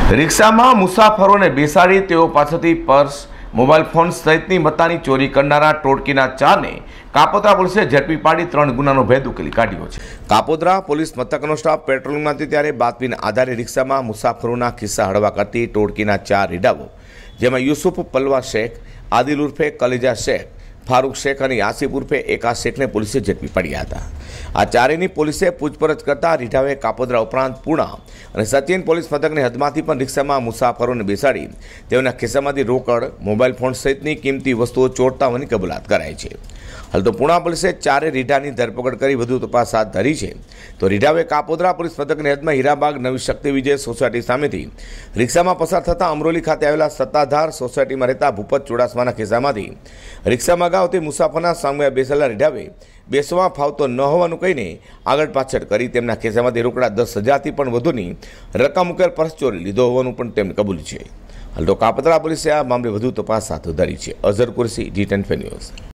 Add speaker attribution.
Speaker 1: રિક્ષામાં મુસાફરોને બેસાડી તેઓ પાસેથી પર્સ, મોબાઈલ ફોન સહિતની મત્તાની ચોરી કરનારા ટોળકીના 4ને કાપોદ્રા પોલીસે ઝડપી પાડી 3 ગુનાનો ભેદ ઉકેલી કાઢ્યો છે। કાપોદ્રા પોલીસ મથકનો સ્ટાફ પેટ્રોલિંગમાં હતી ત્યારે બાતમીના આધારે રિક્ષામાં મુસાફરોના ખિસ્સા હળવા કરતી ટોળકીના 4 રીઢાઓ, જેમાં યુસુફ પલવા શેખ, આદિલ ઉર્ફે કલેજા શેખ, ફારૂક શેખ અને આસિફ ઉર્ફે એકા શેખને પોલીસે ઝડપી પડ્યા હતા। આ ચારેયની પોલીસે પૂછપરછ કરતા રીઢાઓએ કાપોદ્રા ઉપરાંત પૂણા અને સચિન પોલીસ મથકની હદમાંથી પણ રિક્ષામાં મુસાફરોને બેસાડી તેઓના ખિસ્સામાંથી રોકડ, મોબાઈલ ફોન સહિતની કિંમતી વસ્તુઓ ચોરતા હોવાની કબૂલાત કરાઈ છે। હાલ તો પૂણા પોલીસે 4 રીઢાની ધરપકડ કરી વધુ તપાસ હાથ ધરી છે। તો રીઢાઓએ કાપોદ્રા પોલીસ મથકની હદમાં હીરાબાગ નવી શક્તિ વિજય સોસાયટી સામેથી રિક્ષામાં પસાર થતા અમરોલી ખાતે આવેલા સત્તાધાર સોસાયટીમાં રહેતા ભૂપત ચુડાસમાના ખિસ્સામાંથી રિક્ષામાં ગાવતી મુસાફરના સામે બેસેલા રીઢાઓએ બેસવા ફાવતો ન હોવાનું કહીને આગળ પાછળ કરી તેમના ખિસ્સામાંથી રોકડા 10,000થી પણ વધુની રકમ મૂકેલ પર્સ ચોરી લીધો હોવાનું પણ તેમણે કબૂલ્યું છે। હાલ તો કાપોદ્રા પોલીસે આ મામલે વધુ તપાસ હાથ ધરી છે। Azhar Qureshi, G10 news.